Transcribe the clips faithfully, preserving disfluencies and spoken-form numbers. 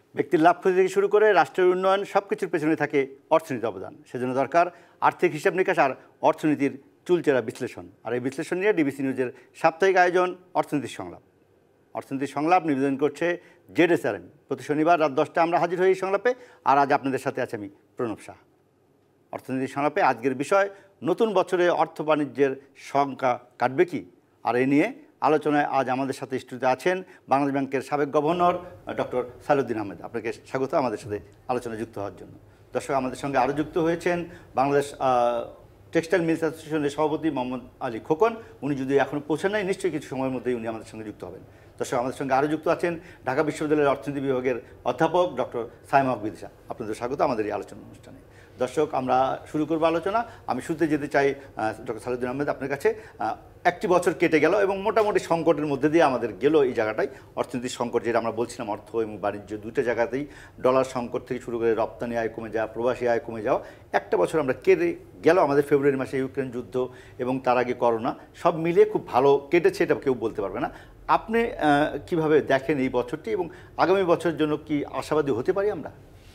ব্যক্তির লাভ ক্ষতি থেকে শুরু করে রাষ্ট্রের উন্নয়ন সব কিছুর পেছনে থাকে অর্থনীতির অবদান। সেজন্য দরকার আর্থিক হিসাব নিকাশ আর অর্থনীতির চুলচেরা বিশ্লেষণ। আর এই বিশ্লেষণ নিয়ে ডিবিসি নিউজের সাপ্তাহিক আয়োজন অর্থনীতির সংলাপ। অর্থনীতির সংলাপ নিবেদন করছে জেডএসআরএম। প্রতি শনিবার রাত দশটা আমরা হাজির হই এই সংলাপে। আর আজ আপনাদের সাথে আছে আমি প্রণব শাহ। অর্থনীতির সংলাপে আজকের বিষয় নতুন বছরে অর্থ বাণিজ্যের সংখ্যা কাটবে কি। আর এ নিয়ে আলোচনায় আজ আমাদের সাথে স্টুডিওতে আছেন বাংলাদেশ ব্যাংকের সাবেক গভর্নর ডক্টর সালাউদ্দিন আহমেদ। আপনাকে স্বাগত আমাদের সাথে আলোচনায় যুক্ত হওয়ার জন্য। দর্শক, আমাদের সঙ্গে আরও যুক্ত হয়েছেন বাংলাদেশ টেক্সটাইল মিলস অ্যাসোসিয়েশনের সভাপতি মোহাম্মদ আলী খোকন। উনি যদি এখনও পৌঁছান নাই, নিশ্চয়ই কিছু সময়ের মধ্যেই উনি আমাদের সঙ্গে যুক্ত হবেন। দর্শক, আমাদের সঙ্গে আরও যুক্ত আছেন ঢাকা বিশ্ববিদ্যালয়ের অর্থনীতি বিভাগের অধ্যাপক ডক্টর সাইমা বিদিশা। আপনাদের স্বাগত আমাদের এই আলোচনা অনুষ্ঠানে। দর্শক, আমরা শুরু করবো আলোচনা। আমি শুরুতে যেতে চাই ডক্টর সালাউদ্দিন আহমেদ আপনার কাছে। একটি বছর কেটে গেল এবং মোটামুটি সংকটের মধ্যে দিয়ে আমাদের গেল এই জায়গাটায়, অর্থনীতির সংকট যেটা আমরা বলছিলাম, অর্থ এবং বাণিজ্য দুটো জায়গাতেই ডলার সংকট থেকে শুরু করে রপ্তানি আয় কমে যাওয়া, প্রবাসী আয় কমে যাওয়া, একটা বছর আমরা কেটে গেল। আমাদের ফেব্রুয়ারি মাসে ইউক্রেন যুদ্ধ এবং তার আগে করোনা, সব মিলিয়ে খুব ভালো কেটেছে, এটা কেউ বলতে পারবে না। আপনি কিভাবে দেখেন এই বছরটি এবং আগামী বছরের জন্য কি আশাবাদী হতে পারি আমরা?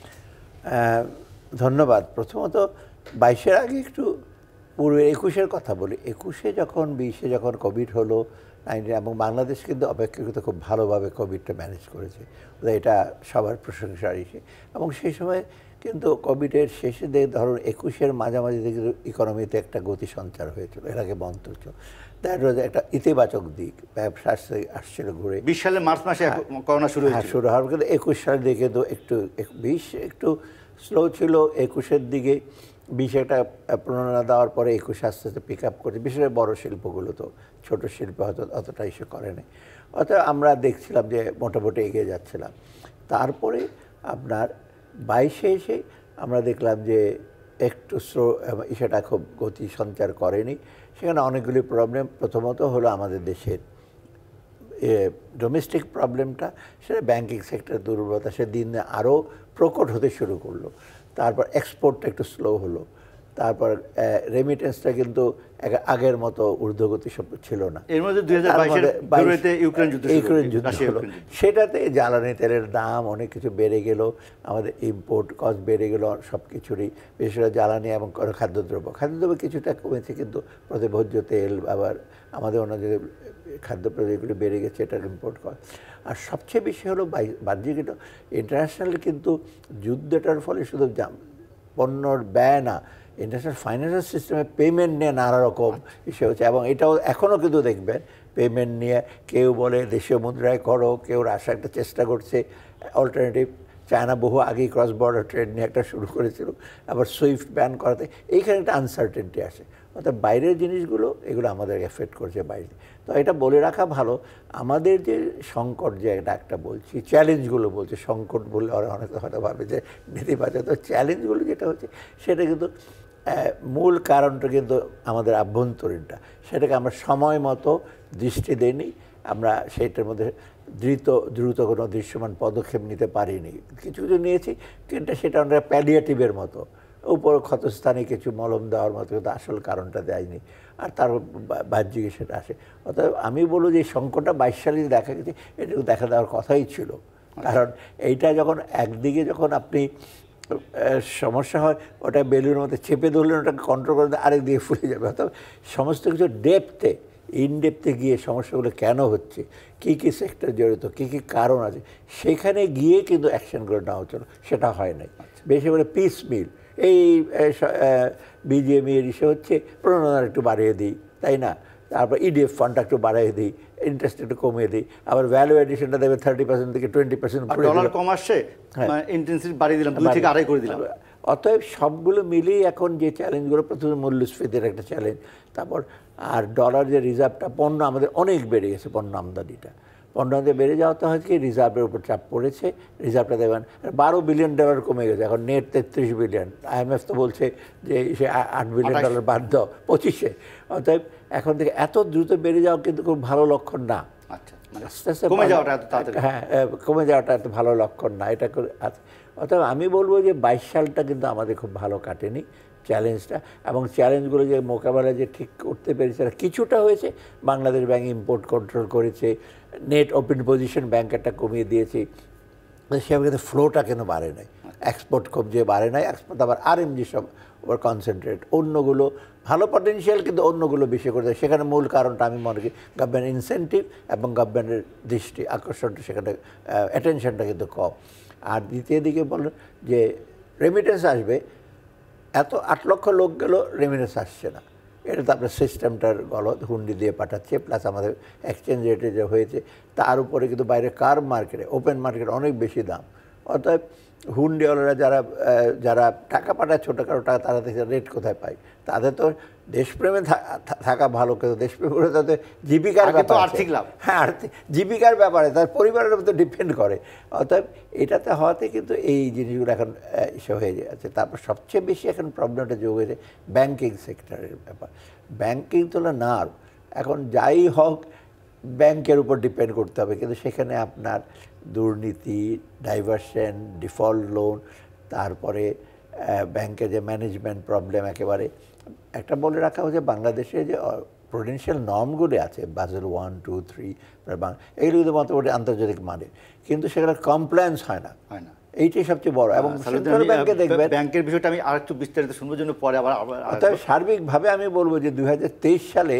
ধন্যবাদ। প্রথমত বাইশের আগে একটু পূর্বে একুশের কথা বলি। একুশে যখন বিশে যখন কোভিড হলো নাইনটিন, এবং বাংলাদেশ কিন্তু অপেক্ষাকৃত খুব ভালোভাবে কোভিডটা ম্যানেজ করেছে, এটা সবার প্রশংসার ইসে। এবং সেই সময় কিন্তু কোভিডের শেষে দিয়ে ধরুন একুশের মাঝামাঝি দিকে ইকোনমিতে একটা গতি সঞ্চার হয়েছিল, এর আগে বন্ধ হচ্ছিল। দ্যাট ওয়াজ একটা ইতিবাচক দিক, ব্যবসা আসছিল ঘুরে। বিশ সালে মার্চ মাসে করোনা শুরু হয়েছিল, শুরু হওয়ার কিন্তু একুশ সালের দিকে তো একটু বিশ একটু স্লো ছিল, একুশের দিকে বিশে একটা প্রণোদনা দেওয়ার পরে একুশ আস্তে আস্তে পিক আপ করছে। বিশেষ করে বড়ো শিল্পগুলো, তো ছোটো শিল্প হয়তো অতটা ইস্যু করেনি। অর্থাৎ আমরা দেখছিলাম যে মোটামুটি এগিয়ে যাচ্ছিলাম। তারপরে আপনার বাইশে এসে আমরা দেখলাম যে একটু স্লো, সেটা খুব গতি সঞ্চার করেনি। সেখানে অনেকগুলি প্রবলেম। প্রথমত হলো আমাদের দেশের ডোমেস্টিক প্রবলেমটা, সেটা ব্যাংকিং সেক্টরের দুর্বলতা, সে দিন আরও প্রকট হতে শুরু করলো। তারপর এক্সপোর্টটা একটু স্লো হলো। তারপর রেমিটেন্সটা কিন্তু আগের মতো ঊর্ধ্বগতি সব ছিল না। এর মধ্যে দুই হাজার বাইশে ইউক্রেন যুদ্ধ ইউক্রেন যুদ্ধ হলো, সেটাতে জ্বালানি তেলের দাম অনেক কিছু বেড়ে গেল, আমাদের ইম্পোর্ট কস্ট বেড়ে গেল সব কিছুরই, বিশেষ করে জ্বালানি এবং খাদ্যদ্রব্য। খাদ্যদ্রব্য কিছুটা কমেছে, কিন্তু প্রতিভোজ্য তেল আবার আমাদের অন্য যে খাদ্যপ্রদ্রব্যগুলি বেড়ে গেছে, এটার ইম্পোর্ট কস্ট। আর সবচেয়ে বেশি হলো বাহ্যিক ইন্টারন্যাশনাল, কিন্তু যুদ্ধটার ফলে শুধু পণ্যর ব্যয় না, ইন্টারন্যাশনাল ফাইন্যান্সিয়াল সিস্টেমে পেমেন্ট নিয়ে নানা রকম ইস্যু হচ্ছে। এবং এটাও এখনও কিন্তু দেখবেন পেমেন্ট নিয়ে কেউ বলে দেশীয় মুদ্রায় করো, কেউ রাশা একটা চেষ্টা করছে অল্টারনেটিভ। চায়না বহু আগেই ক্রস বর্ডার ট্রেড নিয়ে একটা শুরু করেছিল, আবার সুইফট ব্যান করাতে এইখানে একটা আনসার্টেনটি আসে। অর্থাৎ বাইরের জিনিসগুলো এগুলো আমাদের এফেক্ট করছে বাইরে। তো এটা বলে রাখা ভালো, আমাদের যে সংকট, যে এটা একটা বলছি চ্যালেঞ্জগুলো বলছে, সংকট বললে ওরা অনেকে হয়তো ভাবে যে নেতিবাচক। তো চ্যালেঞ্জগুলো যেটা হচ্ছে সেটা কিন্তু মূল কারণটা কিন্তু আমাদের আভ্যন্তরীণটা, সেটাকে আমরা সময় মতো দৃষ্টি দেইনি। আমরা সেইটার মধ্যে দ্রুত দ্রুত কোনো দৃশ্যমান পদক্ষেপ নিতে পারিনি। কিছু কিছু নিয়েছি, কিন্তু সেটা আমরা প্যালিয়েটিভের মতো উপর ক্ষতস্থানে কিছু মলম দেওয়ার মতো, কিন্তু আসল কারণটা দেয়নি। আর তার বাহ্যিক সেটা আসে। অর্থাৎ আমি বলবো যে সংকটটা বাইশ সালে দেখা গেছে, এটুকু দেখা দেওয়ার কথাই ছিল। কারণ এইটা যখন একদিকে যখন আপনি সমস্যা হয়, ওটা বেলুনের মধ্যে চেপে ধরলেন, ওটাকে কন্ট্রোল করে আরেক দিকে ফুলে যাবে। অর্থাৎ সমস্ত কিছু ডেপথে ইনডেপথে গিয়ে সমস্যাগুলো কেন হচ্ছে, কী কী সেক্টর জড়িত, কী কী কারণ আছে, সেখানে গিয়ে কিন্তু অ্যাকশনগুলো নেওয়া হচ্ছিল, সেটা হয় নাই। বেশি করে পিস মিল এই বিজিএমই এর ইসে হচ্ছে, প্রণোদনা একটু বাড়িয়ে দিই, তাই না? তারপর ইডিএফ ফান্ডটা একটু বাড়িয়ে দিই, ইন্টারেস্ট একটু কমিয়ে দিই, আবার ভ্যালু এডিশনটা দেবে থার্টি পার্সেন্ট থেকে টোয়েন্টি পার্সেন্ট ডলার কম আসছে, ইন্টেন্সিটি বাড়িয়ে দিলাম, দুই থেকে আড়াই করে দিলাম। অতএব সবগুলো মিলিয়ে এখন যে চ্যালেঞ্জগুলো, প্রথমে মূল্যস্ফীতির একটা চ্যালেঞ্জ, তারপর আর ডলার যে রিজার্ভটা, পণ্য আমাদের অনেক বেড়ে গেছে, পণ্য আমদানিটা পণ্য আমদানি বেড়ে যাওয়াতে হয় কি রিজার্ভের উপর চাপ পড়েছে। রিজার্ভটা দেবেন বারো বিলিয়ন ডলার কমে গেছে, এখন নেট তেত্রিশ বিলিয়ন। আইএমএফ তো বলছে যে সে আট বিলিয়ন ডলার বাদ দাও পঁচিশে। অতএব এখন থেকে এত দ্রুত বেড়ে যাওয়া কিন্তু খুব ভালো লক্ষণ না। আচ্ছা, আস্তে আস্তে কমে যাওয়াটা, হ্যাঁ কমে যাওয়াটা এত ভালো লক্ষণ না। এটা অতএব আমি বলবো যে বাইশ সালটা কিন্তু আমাদের খুব ভালো কাটেনি চ্যালেঞ্জটা, এবং চ্যালেঞ্জগুলো যে মোকাবেলা যে ঠিক করতে পেরেছে কিছুটা হয়েছে। বাংলাদেশ ব্যাংক ইম্পোর্ট কন্ট্রোল করেছে, নেট ওপেন পজিশন ব্যাংক একটা কমিয়ে দিয়েছে, সেভাবে ফ্লোটা কেন বাড়ে নাই, এক্সপোর্ট খুব যে বাড়ে নাই, এক্সপোর্ট আবার আর এমজি সব ওর কনসেন্ট্রেট, অন্যগুলো ভালো পটেনশিয়াল কিন্তু অন্যগুলো বেশি করে দেয়। সেখানে মূল কারণটা আমি মনে করি গভর্নমেন্ট ইনসেন্টিভ এবং গভর্নমেন্টের দৃষ্টি আকর্ষণটা, সেখানে অ্যাটেনশনটা কিন্তু কম। আর দ্বিতীয় দিকে বললেন যে রেমিটেন্স আসবে, এত আট লক্ষ লোক গেল, রেমিটেন্স আসছে না, এটা তো আপনার সিস্টেমটার গলত, হুন্ডি দিয়ে পাঠাচ্ছে, প্লাস আমাদের এক্সচেঞ্জ রেটে যে হয়েছে তার উপরে কিন্তু বাইরে কার মার্কেটে, ওপেন মার্কেটে অনেক বেশি দাম। অর্থাৎ হুন্ডিওয়ালারা যারা যারা টাকা পাঠায় ছোটোখাটো টাকা, তারা রেট কোথায় পায়? তাদের তো দেশপ্রেমে থাকা ভালো, কিন্তু দেশপ্রেম করে তাদের জীবিকার ব্যাপার, আর্থিক লাভ, হ্যাঁ আর্থিক জীবিকার ব্যাপারে তার পরিবারের উপর ডিপেন্ড করে। অর্থাৎ এটাতে হওয়াতে কিন্তু এই জিনিসগুলো এখন ইস্যু হয়ে যাচ্ছে। তারপর সবচেয়ে বেশি এখন প্রবলেমটা যোগ হয়েছে ব্যাংকিং সেক্টরের ব্যাপার। ব্যাংকিং তো না, এখন যাই হোক ব্যাংকের উপর ডিপেন্ড করতে হবে, কিন্তু সেখানে আপনার দুর্নীতি, ডাইভার্সন, ডিফল্ট লোন, তারপরে ব্যাংকের যে ম্যানেজমেন্ট প্রবলেম, একেবারে একটা বলে রাখা হচ্ছে বাংলাদেশে যে প্রুডেন্সিয়াল নর্মগুলি আছে, বাজেল ওয়ান টু থ্রি, এগুলো কিন্তু মোটামুটি আন্তর্জাতিক মানের, কিন্তু সেগুলো কমপ্লায়েন্স হয় না হয় না এইটাই সবচেয়ে বড়। এবং সেন্ট্রাল ব্যাংকে দেখবেন, ব্যাংকের বিষয়টা আমি আরেকটু বিস্তারিত শুনবার জন্য পরে আবার। অর্থাৎ সার্বিকভাবে আমি বলবো যে দুই হাজার তেইশ সালে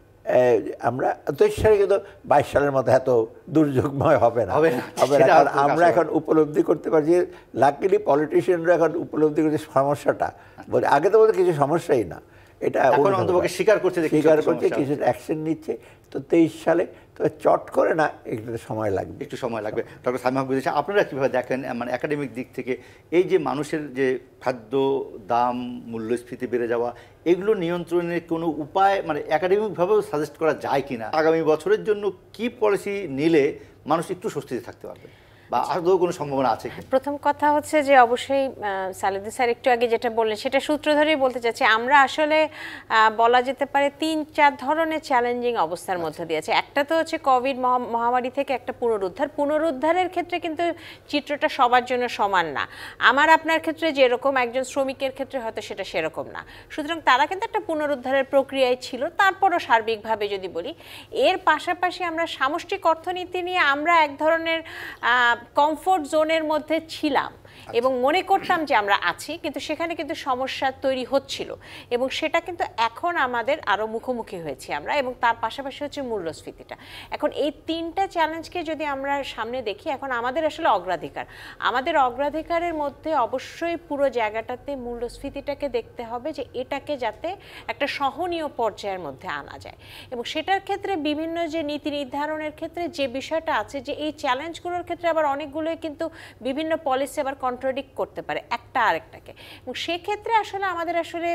আমরা তেইশ সালে কিন্তু বাইশ সালের মতো এত দুর্যোগময় হবে না হবে না কারণ আমরা এখন উপলব্ধি করতে পারছি, লাকিলি পলিটিশিয়ানরা এখন উপলব্ধি করছে সমস্যাটা, বলে আগে তো বলতে কিছু সমস্যাই না, এটা স্বীকার করছে স্বীকার করছে কিছু অ্যাকশন নিচ্ছে। তো তেইশ সালে তো চট করে না, একটু সময় লাগবে, একটু সময় লাগবে। ডক্টর সামিম আহমেদ, আপনারা কীভাবে দেখেন মানে একাডেমিক দিক থেকে এই যে মানুষের যে খাদ্য দাম, মূল্যস্ফীতি বেড়ে যাওয়া, এগুলো নিয়ন্ত্রণের কোনো উপায় মানে একাডেমিকভাবেও সাজেস্ট করা যায় কিনা? আগামী বছরের জন্য কি পলিসি নিলে মানুষ একটু স্বস্তিতে থাকতে পারবে, বা আদৌ কোনো সম্ভাবনা আছে? প্রথম কথা হচ্ছে যে অবশ্যই সালেদী স্যার একটু আগে যেটা বললেন সেটা সূত্র ধরেই বলতে চাচ্ছি, আমরা আসলে বলা যেতে পারে তিন চার ধরনের চ্যালেঞ্জিং অবস্থার মধ্যে দিয়েছে। একটা তো হচ্ছে কোভিড মহামারী থেকে একটা পুনরুদ্ধার, পুনরুদ্ধারের ক্ষেত্রে কিন্তু চিত্রটা সবার জন্য সমান না। আমার আপনার ক্ষেত্রে যেরকম, একজন শ্রমিকের ক্ষেত্রে হয়তো সেটা সেরকম না। সুতরাং তারা কিন্তু একটা পুনরুদ্ধারের প্রক্রিয়ায় ছিল। তারপরও সার্বিকভাবে যদি বলি, এর পাশাপাশি আমরা সামষ্টিক অর্থনীতি নিয়ে আমরা এক ধরনের কমফোর্ট জোনের মধ্যে ছিলাম এবং মনে করতাম যে আমরা আছি, কিন্তু সেখানে কিন্তু সমস্যা তৈরি হচ্ছিল এবং সেটা কিন্তু এখন আমাদের আরও মুখোমুখি হয়েছি আমরা। এবং তার পাশাপাশি হচ্ছে মূল্যস্ফীতিটা। এখন এই তিনটা চ্যালেঞ্জকে যদি আমরা সামনে দেখি, এখন আমাদের আসলে অগ্রাধিকার, আমাদের অগ্রাধিকারের মধ্যে অবশ্যই পুরো জায়গাটাতে মূল্যস্ফীতিটাকে দেখতে হবে যে এটাকে যাতে একটা সহনীয় পর্যায়ের মধ্যে আনা যায়। এবং সেটার ক্ষেত্রে বিভিন্ন যে নীতি নির্ধারণের ক্ষেত্রে যে বিষয়টা আছে, যে এই চ্যালেঞ্জগুলোর ক্ষেত্রে আবার অনেকগুলোই কিন্তু বিভিন্ন পলিসি আবার কন্ট্রাডিক্ট করতে পারে একটা আরেকটাকে। এবং সেক্ষেত্রে আসলে আমাদের আসলে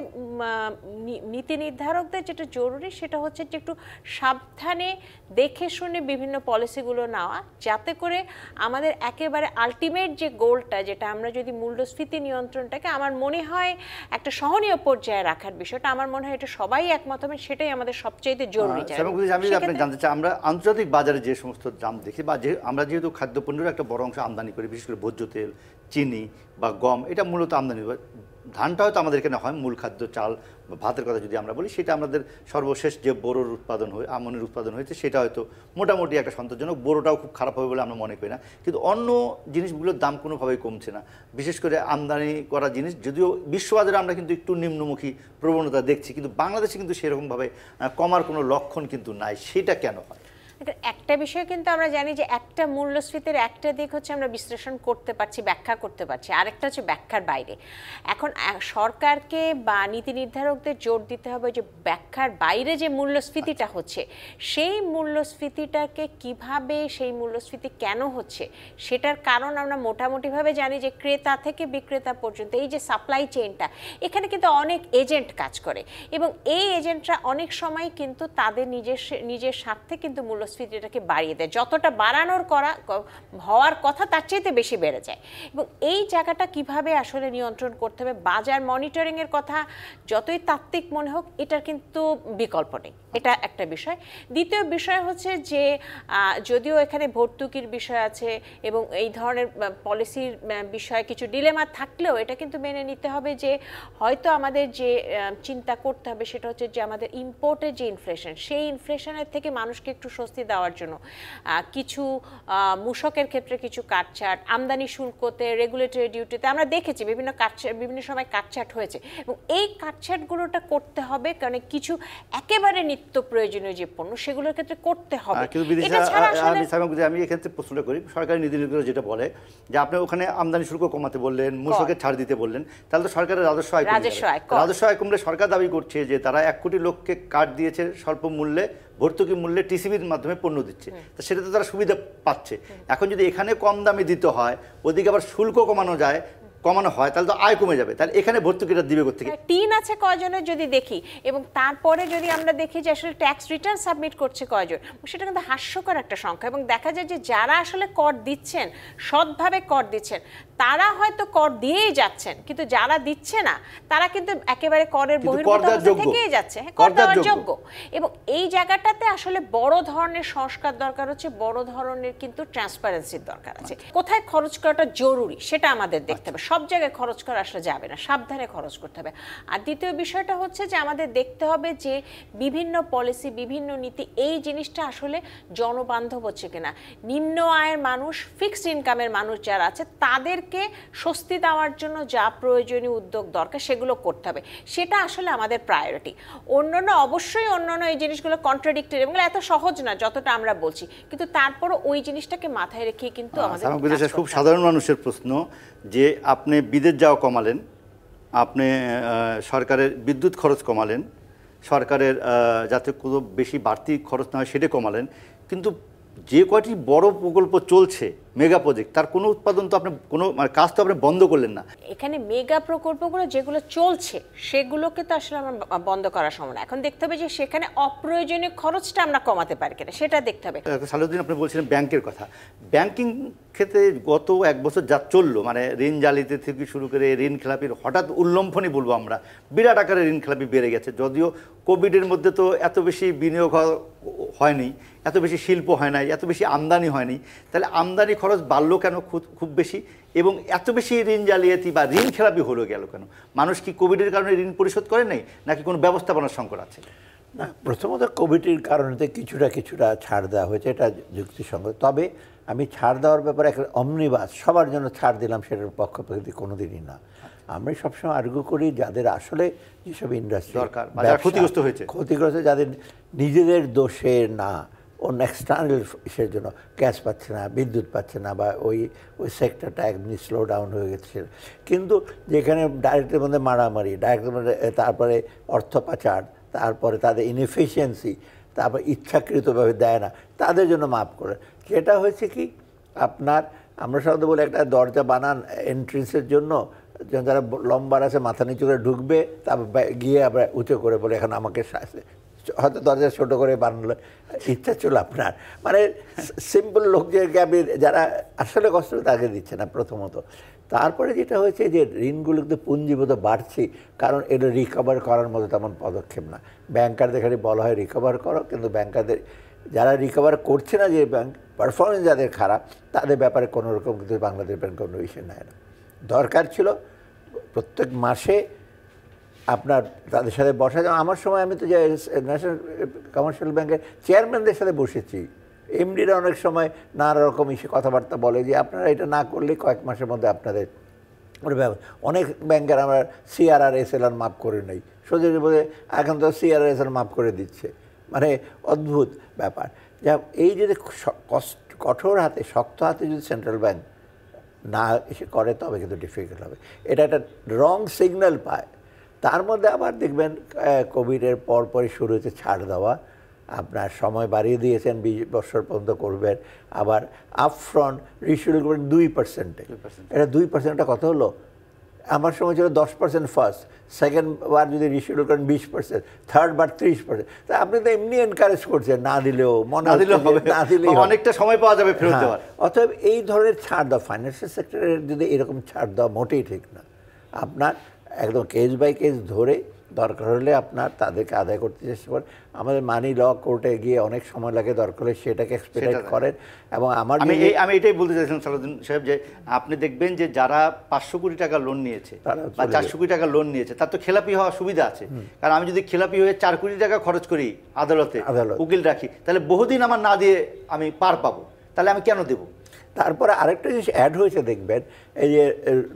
নীতি নির্ধারকদের যেটা জরুরি সেটা হচ্ছে যে একটু সাবধানে দেখে শুনে বিভিন্ন পলিসিগুলো নেওয়া, যাতে করে আমাদের একেবারে আলটিমেট যে গোলটা, যেটা আমরা যদি মূল্যস্ফীতি নিয়ন্ত্রণটাকে আমার মনে হয় একটা সহনীয় পর্যায়ে রাখার বিষয়টা, আমার মনে হয় এটা সবাই একমত হবে, সেটাই আমাদের সবচেয়ে জরুরি। আমি আপনি জানতে চাই, আমরা আন্তর্জাতিক বাজারে যে সমস্ত দাম দেখি, বা যে আমরা যেহেতু খাদ্যপণ্যের একটা বড় অংশ আমদানি করি, বিশেষ করে ভোজ্য তেল, চিনি বা গম, এটা মূলত আমদানি। ধানটা হয়তো আমাদের এখানে হয়, মূল খাদ্য চাল বা ভাতের কথা যদি আমরা বলি, সেটা আমাদের সর্বশেষ যে বোরোর উৎপাদন হয়, আমনের উৎপাদন হয়েছে, সেটা হয়তো মোটামুটি একটা সন্তোষজনক। বোরোটাও খুব খারাপ হবে বলে আমরা মনে করি না, কিন্তু অন্য জিনিসগুলোর দাম কোনোভাবেই কমছে না। বিশেষ করে আমদানি করা জিনিস, যদিও বিশ্ববাজারে আমরা কিন্তু একটু নিম্নমুখী প্রবণতা দেখছি, কিন্তু বাংলাদেশে কিন্তু সেরকমভাবে কমার কোনো লক্ষণ কিন্তু নাই। সেটা কেন হয়? একটা বিষয় কিন্তু আমরা জানি যে একটা মূল্যস্ফীতির একটা দিক হচ্ছে আমরা বিশ্লেষণ করতে পারছি, ব্যাখ্যা করতে পারছি, আরেকটা হচ্ছে ব্যাখ্যার বাইরে। এখন সরকারকে বা নীতি নির্ধারকদের জোর দিতে হবে যে ব্যাখ্যার বাইরে যে মূল্যস্ফীতিটা হচ্ছে, সেই মূল্যস্ফীতিটাকে কিভাবে, সেই মূল্যস্ফীতি কেন হচ্ছে সেটার কারণ আমরা মোটামুটিভাবে জানি যে ক্রেতা থেকে বিক্রেতা পর্যন্ত এই যে সাপ্লাই চেইনটা, এখানে কিন্তু অনেক এজেন্ট কাজ করে এবং এই এজেন্টরা অনেক সময় কিন্তু তাদের নিজের নিজের স্বার্থে কিন্তু মূল্যস্ফীতিটাকে বাড়িয়ে দেয়, যতটা বাড়ানোর করা হওয়ার কথা তার চাইতে বেশি বেড়ে যায়। এবং এই জায়গাটা কিভাবে আসলে নিয়ন্ত্রণ করতে হবে, বাজার মনিটরিং এর কথা যতই তাত্ত্বিক মনে হোক, এটার কিন্তু বিকল্প নেই, এটা একটা বিষয়। দ্বিতীয় বিষয় হচ্ছে যে যদিও এখানে ভর্তুকির বিষয় আছে এবং এই ধরনের পলিসির বিষয়ে কিছু ডিলেমা থাকলেও এটা কিন্তু মেনে নিতে হবে যে হয়তো আমাদের যে চিন্তা করতে হবে সেটা হচ্ছে যে আমাদের ইম্পোর্টের যে ইনফ্লেশন, সেই ইনফ্লেশনের থেকে মানুষকে একটু স্বস্তি স্বস্তি দেওয়ার জন্য কিছু মূসকের ক্ষেত্রে কিছু কাটছাট, আমদানি শুল্কতে, রেগুলেটরি ডিউটিতে আমরা দেখেছি বিভিন্ন কাটছাট বিভিন্ন সময় কাটছাট হয়েছে, এবং এই কাটছাটগুলোটা করতে হবে কারণ কিছু একেবারে নিত্য প্রয়োজনীয় যে পণ্য সেগুলোর ক্ষেত্রে করতে হবে। এটা ছাড়া আসলে আমি এক্ষেত্রে প্রশ্ন করি, সরকারি নীতি নির্দেশনা যেটা বলে যে আপনি ওখানে আমদানি শুল্ক কমাতে বললেন, মূসকের ছাড় দিতে বললেন, তাহলে তো সরকারের রাজস্ব আয় কমে যাবে। রাজস্ব আয় কমলে সরকার দাবি করছে যে তারা এক কোটি লোককে কার্ড দিয়েছে স্বল্প মূল্যে, ভর্তুকি মূল্যে টিসিবির মাধ্যমে পণ্য দিচ্ছে, তা সেটাতে তারা সুবিধা পাচ্ছে। এখন যদি এখানে কম দামে দিতে হয়, ওদিকে আবার শুল্ক কমানো যায়, কমানো হয়, তাহলে তো আয় কমে যাবে। তাহলে এখানে ভর্তুকিটা দিবে কোথেকে? টিন আছে কয়জনের যদি দেখি, এবং তারপরে যদি আমরা দেখি যে আসলে ট্যাক্স রিটার্ন সাবমিট করছে কয়জন, সেটা কিন্তু হাস্যকর একটা সংখ্যা। এবং দেখা যায় যে যারা আসলে কর দিচ্ছেন, সৎভাবে কর দিচ্ছেন, তারা হয়তো কর দিয়েই যাচ্ছেন, কিন্তু যারা দিচ্ছে না তারা কিন্তু একেবারে করের বহির্ভূত থেকেই যাচ্ছে, কর দেওয়ার যোগ্য। এবং এই জায়গাটাতে আসলে বড় ধরনের সংস্কার দরকার হচ্ছে, বড় ধরনের কিন্তু ট্রান্সপারেন্সির দরকার আছে। কোথায় খরচ করাটা জরুরি সেটা আমাদের দেখতে হবে, সব জায়গায় খরচ করা আসলে যাবে না, সাবধানে খরচ করতে হবে। আর দ্বিতীয় বিষয়টা হচ্ছে যে আমাদের দেখতে হবে যে বিভিন্ন পলিসি, বিভিন্ন নীতি এই জিনিসটা আসলে জনবান্ধব হচ্ছে কিনা। নিম্ন আয়ের মানুষ, ফিক্সড ইনকামের মানুষ যারা আছে তাদেরকে স্বস্তি দেওয়ার জন্য যা প্রয়োজনীয় উদ্যোগ দরকার সেগুলো করতে হবে, সেটা আসলে আমাদের প্রায়োরিটি। অন্যান্য অবশ্যই অন্যান্য এই জিনিসগুলো কন্ট্রাডিক্টরি এবং এত সহজ না যতটা আমরা বলছি, কিন্তু তারপরও ওই জিনিসটাকে মাথায় রেখে কিন্তু আমাদের খুব সাধারণ মানুষের প্রশ্ন যে আপনি বিদেশ যাওয়া কমালেন, আপনি সরকারের বিদ্যুৎ খরচ কমালেন, সরকারের যাতে কোনো বেশি বাড়তি খরচ না হয় সেটা কমালেন, কিন্তু যে কয়টি বড় প্রকল্প চলছে মেগা প্রজেক্ট, তার কোনো উৎপাদন তো আপনি কোনো মানে কাজ তো আপনি বন্ধ করলেন না। এখানে মেগা প্রকল্পগুলো যেগুলো চলছে সেগুলোকে তো আসলে আমরা বন্ধ করার সময় না, এখন দেখতে হবে যে সেখানে অপ্রয়োজনীয় খরচটা আমরা কমাতে পারি কিনা সেটা দেখতে হবে। সালুদ্দিন, আপনি বলছিলেন ব্যাংকের কথা, ব্যাংকিং ক্ষেত্রে গত এক বছর যা চললো, মানে ঋণ জালিতে থেকে শুরু করে ঋণ খেলাপির হঠাৎ উল্লম্ফনই বলবো আমরা, বিরাট আকারে ঋণ খেলাপি বেড়ে গেছে। যদিও কোভিডের মধ্যে তো এত বেশি বিনিয়োগ হয়নি, এত বেশি শিল্প হয় নাই, এত বেশি আমদানি হয়নি, তাহলে আমদানি খরচ বাড়লো কেন খুব বেশি, এবং এত বেশি ঋণ জালিয়াতি বা ঋণ খেলাপি হলো গেল কেন? মানুষ কি কোভিডের কারণে ঋণ পরিশোধ করে নাই, নাকি কোনো ব্যবস্থাপনার সংকট আছে? না, প্রথমত কোভিডের কারণে কিছুটা কিছুটা ছাড় দেওয়া হয়েছে, এটা যুক্তিসঙ্গত। তবে আমি ছাড় দেওয়ার ব্যাপারে একটা অমনিবাস সবার জন্য ছাড় দিলাম সেটার পক্ষপাতী কোনো দিনই না। আমরা সবসময় আর্গু করি যাদের আসলে যেসব ইন্ডাস্ট্রি দরকার, ক্ষতিগ্রস্ত হয়েছে, ক্ষতিগ্রস্ত যাদের নিজেদের দোষে না, অন্য এক্সটার্নাল ইসের জন্য গ্যাস পাচ্ছে না, বিদ্যুৎ পাচ্ছে না, বা ওই ওই সেক্টরটা একদমই স্লো ডাউন হয়ে গেছে, কিন্তু যেখানে ডাইরেক্টের মধ্যে মারামারি, ডাইরেক্টের মধ্যে তারপরে অর্থ পাচার, তারপরে তাদের ইনএফিসিয়েন্সি, তারপর ইচ্ছাকৃতভাবে দেয় না, তাদের জন্য মাফ করে। সেটা হয়েছে কি আপনার, আমরা সাধারণত বলে একটা দরজা বানান এন্ট্রেন্সের জন্য, যারা লম্বার আছে মাথা নিচু করে ঢুকবে, তারপর গিয়ে আবার উঁচু করে বলে এখন আমাকে হয়তো দরজা ছোটো করে বানালো, ইচ্ছা ছিল আপনার, মানে সিম্পল লোকদেরকে আপনি যারা আসলে কষ্ট তাকে দিচ্ছে না প্রথমত। তারপরে যেটা হয়েছে যে ঋণগুলো কিন্তু পুঞ্জীভূত বাড়ছে, কারণ এটা রিকভার করার মতো তেমন পদক্ষেপ না। ব্যাংকারদের খালি বলা হয় রিকভার করো, কিন্তু ব্যাংকারদের যারা রিকভার করছে না, যে ব্যাংক পারফরমেন্স যাদের খারাপ, তাদের ব্যাপারে কোনো রকম কিন্তু বাংলাদেশ ব্যাংক কোনো ইস্যু নেয় না। দরকার ছিল প্রত্যেক মাসে আপনার তাদের সাথে বসা যায়। আমার সময় আমি তো যে ন্যাশনাল কমার্শিয়াল ব্যাংকের চেয়ারম্যানদের সাথে বসেছি, এমডিরা অনেক সময় নানা রকম ইস্যু কথাবার্তা বলে যে আপনারা এটা না করলে কয়েক মাসের মধ্যে আপনাদের অনেক ব্যাংকের আমরা সিআরআর এসএলআর মাফ করে নেই, সোজা বলে এখন তো সিআরআর এসএলআর মাফ করে দিচ্ছে, মানে অদ্ভুত ব্যাপার। যা এই যদি কঠোর হাতে শক্ত হাতে যদি সেন্ট্রাল ব্যাংক না এসে করে তবে কিন্তু ডিফিকাল্ট হবে, এটা একটা রং সিগন্যাল পায়। তার মধ্যে আবার দেখবেন কোভিডের পরপরই শুরু হয়েছে ছাড় দেওয়া, আপনার সময় বাড়িয়ে দিয়েছেন বিশ বছর পর্যন্ত করবেন, আবার আপফ্রন্ট রিশিডিউল করবেন দুই পার্সেন্টে। এটা দুই পার্সেন্টটা কত হলো? আমার সময় ছিল দশ পার্সেন্ট ফার্স্ট, সেকেন্ড বার যদি রিশিডিউল করেন বিশ পার্সেন্ট, থার্ড বার ত্রিশ পার্সেন্ট। তা আপনি তো এমনি এনকারেজ করছেন, না দিলেও মনে না দিলেও অনেকটা সময় পাওয়া যাবে ফেরত দেওয়ার। অতএব এই ধরনের ছাড় দেওয়া ফাইন্যান্সিয়াল সেক্টরের যদি এরকম ছাড় দেওয়া মোটেই ঠিক না। আপনার একদম কেস বাই কেস ধরে দরকার হলে আপনার তাদেরকে আদায় করতে চেষ্টা করেন। আমাদের মানি ল কোর্টে গিয়ে অনেক সময় লাগে, দরকার হলে সেটাকে এক্সপেডিট করেন। এবং আমার আমি আমি এটাই বলতে চাইছিলাম সালাউদ্দিন সাহেব, যে আপনি দেখবেন যে যারা পাঁচশো কোটি টাকা লোন নিয়েছে বা চারশো কোটি টাকা লোন নিয়েছে তার তো খেলাপি হওয়ার সুবিধা আছে। কারণ আমি যদি খেলাপি হয়ে চার কোটি টাকা খরচ করি আদালতে উকিল রাখি, তাহলে বহুদিন আমার না দিয়ে আমি পার পাবো, তাহলে আমি কেন দেবো? তারপরে আরেকটা জিনিস অ্যাড হয়েছে দেখবেন, এই যে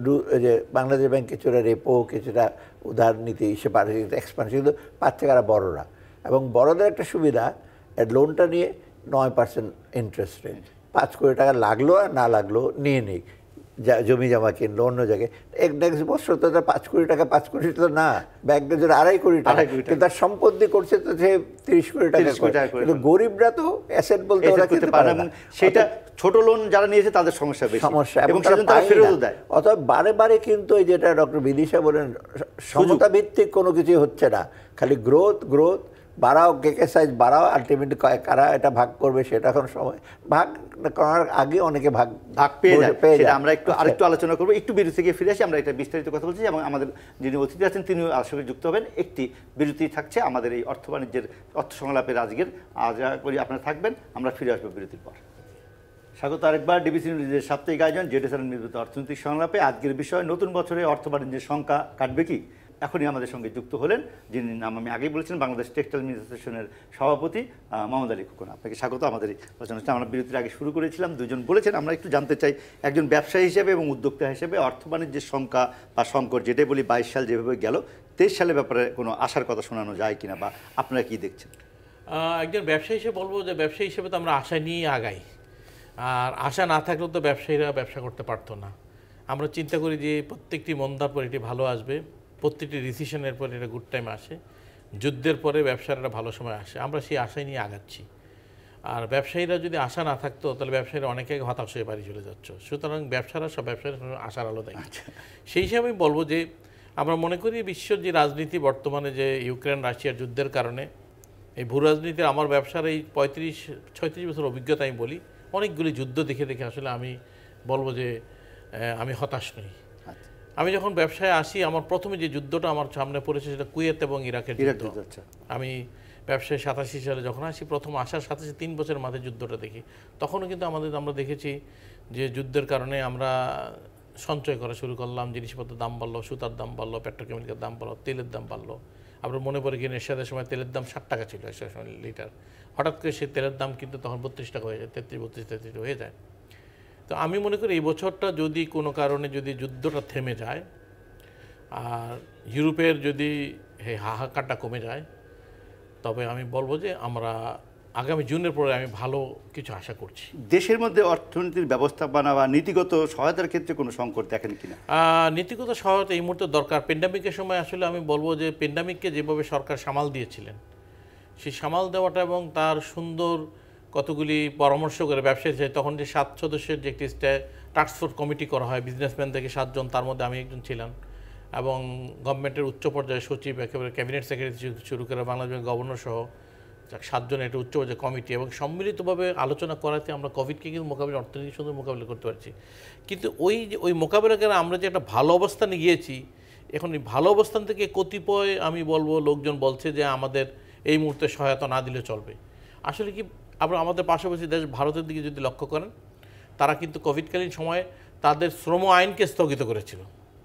যে বাংলাদেশ ব্যাংক কিছুটা রেপো কিছুটা উধার নীতি সে এক্সপান্স কিন্তু পাচ্ছে কারা বড়রা, এবং বড়দের একটা সুবিধা লোনটা নিয়ে নয় পার্সেন্ট ইন্টারেস্ট রেট, পাঁচ কোটি টাকা লাগলো আর না লাগলো নিয়ে নিই, জমি জমা কিনলো অন্য জায়গায়, এক নেক্সট বছর তো তার পাঁচ কোটি টাকা পাঁচ কোটি তো না, ব্যাংকের জন্য আড়াই কোটি টাকা, কিন্তু তার সম্পত্তি করছে তো সে তিরিশ কোটি টাকা। কিন্তু গরিবরা তো অ্যাসেট বলতে ওরা কিনতে পারে না, সেটা ছোট লোন যারা নিয়েছে তাদের সমস্যা বেশি, সমস্যা এবং তারা ফেরতও দেয়। অথবা বারে বারে কিন্তু এই যেটা ডক্টর বিদিশা বলেন সমতা ভিত্তিক কোনো কিছু হচ্ছে না, খালি গ্রোথ গ্রোথ বাড়াও, কেকে সাইজ বাড়াও, আলটিমেটলি কারা এটা ভাগ করবে সেটা এখন সময়, ভাগ করার আগে অনেকে ভাগ ভাগ পেয়ে যায়। সেটা আমরা একটু আরেকটু আলোচনা করবো, একটু বিরতি থেকে ফিরে আসি, আমরা এটা বিস্তারিত কথা বলছি এবং আমাদের যিনি অতিথি আছেন তিনিও আসলে যুক্ত হবেন। একটি বিরতি থাকছে আমাদের এই অর্থ বাণিজ্যের অর্থ সংলাপের আজকের, আশা করি আপনারা থাকবেন, আমরা ফিরে আসবো বিরতির পর। স্বাগত আরেকবার ডিবিসি নিউজের সাপ্তাহিক আয়োজন জেডেসার নির্মিত অর্থনৈতিক সংলাপে। আজকের বিষয় নতুন বছরে অর্থ বাণিজ্যের সংখ্যা কাটবে কি। এখনই আমাদের সঙ্গে যুক্ত হলেন যিনি নাম আমি আগেই বলেছিলেন, বাংলাদেশ টেক্সটাইল অ্যাসোসিয়েশনের সভাপতি মোহাম্মদ আলী খোকন। আপনাকে স্বাগত আমাদের এই আলোচনাটা। আমরা বিরতির আগে শুরু করেছিলাম, দুজন বলেছেন, আমরা একটু জানতে চাই একজন ব্যবসায়ী হিসেবে এবং উদ্যোক্তা হিসেবে অর্থ বাণিজ্যের সংখ্যা বা সংকট যেটাই বলি বাইশ সাল যেভাবে গেল, তেইশ সালের ব্যাপারে কোনো আশার কথা শোনানো যায় কিনা বা আপনারা কি দেখছেন? একজন ব্যবসায়ী হিসেবে বলবো যে ব্যবসায়ী হিসেবে তো আমরা আশা নিয়ে আগাই, আর আশা না থাকলেও তো ব্যবসায়ীরা ব্যবসা করতে পারতো না। আমরা চিন্তা করি যে প্রত্যেকটি মন্দার পর এটি ভালো আসবে, প্রত্যেকটি রিসিশনের পরে এটা গুড টাইম আসে, যুদ্ধের পরে ব্যবসার একটা ভালো সময় আসে, আমরা সেই আশাই নিয়ে আগাচ্ছি। আর ব্যবসায়ীরা যদি আশা না থাকতো তাহলে ব্যবসায়ীরা অনেকে হতাশ হয়ে বাড়ি চলে যাচ্ছে। সুতরাং ব্যবসারা সব ব্যবসায়ীরা আশার আলো দেয়। সেই হিসাবে আমি বলবো যে আমরা মনে করি বিশ্বের যে রাজনীতি বর্তমানে যে ইউক্রেন রাশিয়ার যুদ্ধের কারণে এই ভূ রাজনীতির আমার ব্যবসার এই পঁয়ত্রিশ ছয়ত্রিশ বছর অভিজ্ঞতা আমি বলি, অনেকগুলি যুদ্ধ দেখে দেখে আসলে আমি বলবো যে আমি হতাশ নই। আমি যখন ব্যবসায় আসি আমার প্রথমে যে যুদ্ধটা আমার সামনে পড়েছে সেটা কুয়েত এবং ইরাকের যুদ্ধ। আমি ব্যবসায় সাতাশি সালে যখন আসি, প্রথম আসার সাথে সাথে তিন বছরের মাঝে যুদ্ধটা দেখি, তখনও কিন্তু আমাদের আমরা দেখেছি যে যুদ্ধের কারণে আমরা সঞ্চয় করা শুরু করলাম, জিনিসপত্রের দাম বাড়লো, সুতার দাম বাড়লো, পেট্রোকেমিক্যালের দাম বাড়লো, তেলের দাম বাড়লো। আমরা মনে পড়ে গিয়ে এরশাদের সময় তেলের দাম ষাট টাকা ছিল এরশাদের সময় লিটার, হঠাৎ করে সেই তেলের দাম কিন্তু তখন বত্রিশ টাকা হয়ে যায়, তেত্রিশ বত্রিশ তেত্রিশ হয়ে যায়। তো আমি মনে করি এই বছরটা যদি কোনো কারণে যদি যুদ্ধটা থেমে যায় আর ইউরোপের যদি এই হাহাকারটা কমে যায়, তবে আমি বলবো যে আমরা আগামী জুনের পরে আমি ভালো কিছু আশা করছি। দেশের মধ্যে অর্থনীতির ব্যবস্থাপনা বা নীতিগত সহায়তার ক্ষেত্রে কোনো সংকট দেখেন কিনা? নীতিগত সহায়তা এই মুহূর্তে দরকার। পেন্ডামিকের সময় আসলে আমি বলবো যে পেন্ডামিককে যেভাবে সরকার সামাল দিয়েছিলেন, সেই সামাল দেওয়াটা এবং তার সুন্দর কতগুলি পরামর্শ করে ব্যবসায়ী চাই, তখন যে সাত সদস্যের যে একটি টাস্কফোর্স কমিটি করা হয়, বিজনেসম্যান থেকে সাতজন, তার মধ্যে আমি একজন ছিলাম, এবং গভর্নমেন্টের উচ্চ পর্যায়ে সচিব একেবারে ক্যাবিনেট সেক্রেটারি শুরু করে বাংলাদেশ ব্যাংক গভর্নর সহ সাতজনের একটা উচ্চ পর্যায়ে কমিটি, এবং সম্মিলিতভাবে আলোচনা করাতে আমরা কোভিডকে কিন্তু মোকাবিলা অর্থনীতি সুন্দর মোকাবিলা করতে পারছি। কিন্তু ওই যে ওই মোকাবিলা করে আমরা যে একটা ভালো অবস্থানে গিয়েছি, এখন এই ভালো অবস্থান থেকে কতিপয় আমি বলবো লোকজন বলছে যে আমাদের এই মুহূর্তে সহায়তা না দিলে চলবে। আসলে কি আমরা আমাদের পাশাপাশি দেশ ভারতের দিকে যদি লক্ষ্য করেন, তারা কিন্তু কোভিডকালীন সময়ে তাদের শ্রম আইনকে স্থগিত করেছিল।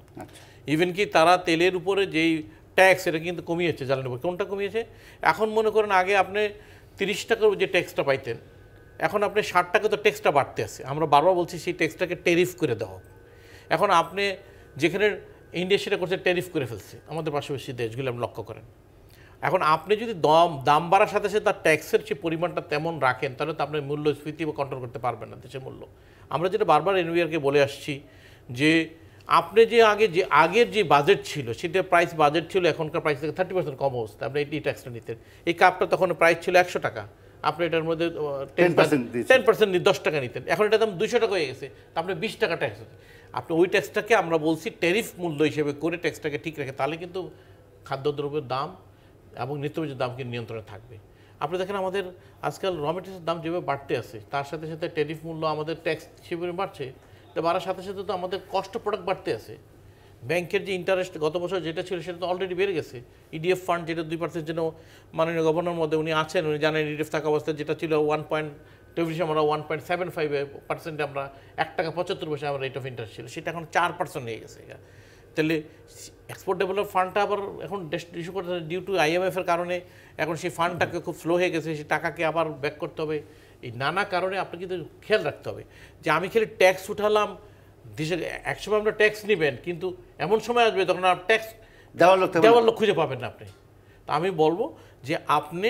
ইভেন কি তারা তেলের উপরে যেই ট্যাক্স এটা কিন্তু কমিয়েছে, জ্বালানির উপর। কোনটা কমিয়েছে? এখন মনে করেন আগে আপনি তিরিশ টাকার যে ট্যাক্সটা পাইতেন, এখন আপনি ষাট টাকা তো ট্যাক্সটা বাড়তে আছে। আমরা বারবার বলছি সেই ট্যাক্সটাকে ট্যারিফ করে দেওয়া। এখন আপনি যেখানে ইন্ডিয়া সেটা করছে ট্যারিফ করে ফেলছে, আমাদের পাশাপাশি দেশগুলো আপনি লক্ষ্য করেন। এখন আপনি যদি দাম দাম বাড়ার সাথে সাথে তার ট্যাক্সের যে পরিমাণটা তেমন রাখেন, তাহলে তো আপনি মূল্যস্ফীতি কন্ট্রোল করতে পারবেন না দেশের মূল্য। আমরা যেটা বারবার এনবিআরকে বলে আসছি যে আপনি যে আগে যে আগের যে বাজেট ছিল সেটা প্রাইস বাজেট ছিল এখনকার প্রাইস থেকে থার্টি পার্সেন্ট কম অবস্থা, আপনি এই ট্যাক্সটা নিতেন। এই কাপটা তখন প্রাইস ছিল একশো টাকা, আপনি এটার মধ্যে টেন পার্সেন্ট টেন পার্সেন্ট দশ টাকা নিতেন, এখন এটা দাম দুইশো টাকা হয়ে গেছে, তা আপনি বিশ টাকা ট্যাক্স হচ্ছে। আপনি ওই ট্যাক্সটাকে আমরা বলছি ট্যারিফ মূল্য হিসেবে করে ট্যাক্সটাকে ঠিক রাখে, তাহলে কিন্তু খাদ্যদ্রব্যের দাম এবং নিত্যপ্রয়োজনীয় দাম কিন্তু নিয়ন্ত্রণে থাকবে। আপনি দেখেন আমাদের আজকাল র মেটেরিয়ালসের দাম যেভাবে বাড়তে আছে, তার সাথে সাথে ট্যারিফ মূল্য আমাদের ট্যাক্স সেভাবে বাড়ছে, তো বাড়ার সাথে সাথে তো আমাদের কষ্ট প্রোডাক্ট বাড়তে আছে। ব্যাংকের যে ইন্টারেস্ট গত বছর যেটা ছিল সেটা তো অলরেডি বেড়ে গেছে। ইডিএফ ফান্ড যেটা দুই পার্সেন্ট যেন মাননীয় গভর্নর মধ্যে উনি আছেন, উনি জানেন ইডিএফ থাকা অবস্থায় যেটা ছিল ওয়ান পয়েন্ট টেবিল আমরা ওয়ান পয়েন্ট সেভেন ফাইভ পার্সেন্টে আমরা এক টাকা পঁচাত্তর পয়সা আমার রেট অফ ইন্টারেস্ট ছিল, সেটা এখন চার পার্সেন্ট হয়ে গেছে। তাহলে এক্সপোর্ট ডেভেলপ ফান্ডটা আবার এখন ইস্যু করতে ডিউ টু আইএমএফের কারণে এখন সেই ফান্ডটাকে খুব স্লো হয়ে গেছে, সেই টাকাকে আবার ব্যাক করতে হবে। এই নানা কারণে আপনি কিন্তু খেয়াল রাখতে হবে যে আমি খালি ট্যাক্স উঠালাম, দেশের একসময় আমরা ট্যাক্স নেবেন, কিন্তু এমন সময় আসবে তখন আর ট্যাক্স দেওয়ার লোক দেওয়ার লোক খুঁজে পাবেন না আপনি। তা আমি বলবো যে আপনি